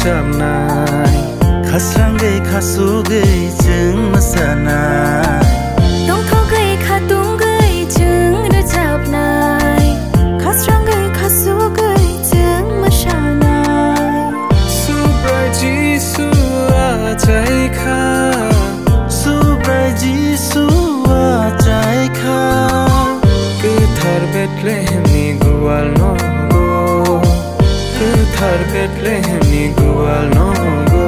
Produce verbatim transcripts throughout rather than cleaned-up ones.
chạm nai khát sang gây khát su gây chứng mà sợ nai đông thô gây khát tung gây chứng đã chạm nai khát sang gây khát su gây chứng mà sợ nai su brai chi su a trái kha su brai chi su a trái kha cứ thar Bethlehem ni gual no go cứ thar Bethlehem ni gual no go.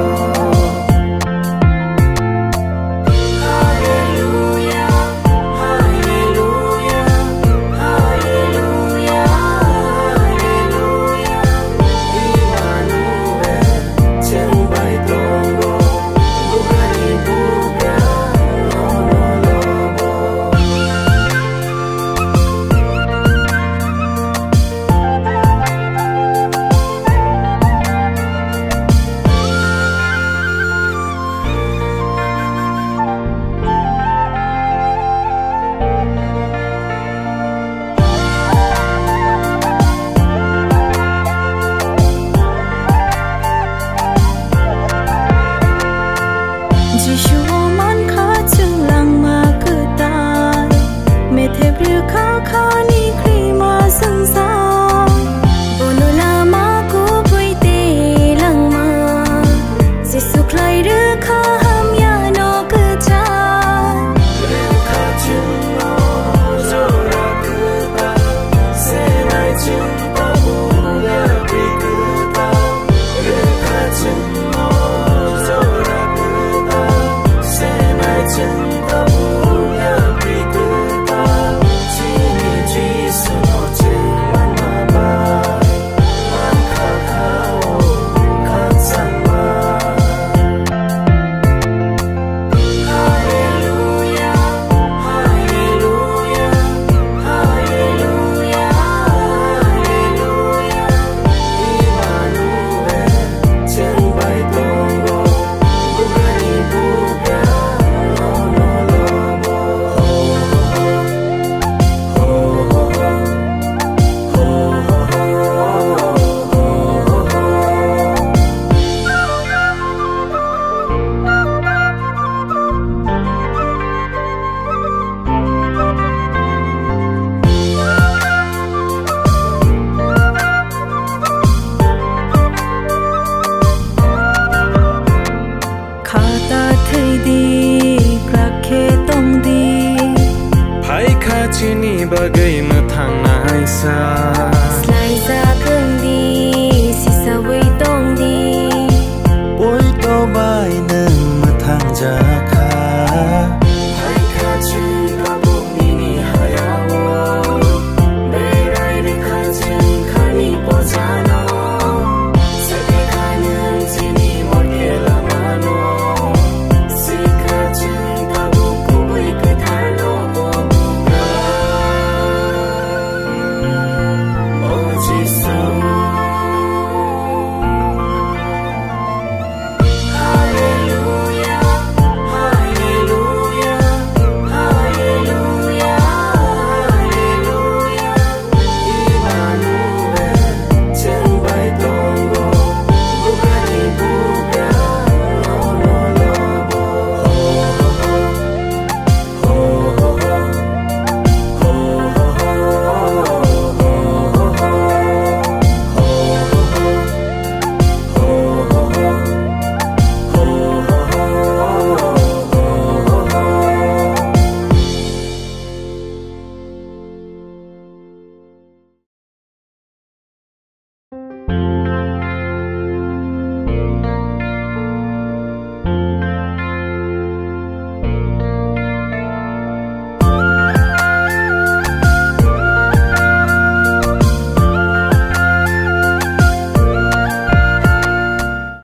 Chini bagai na thang na sa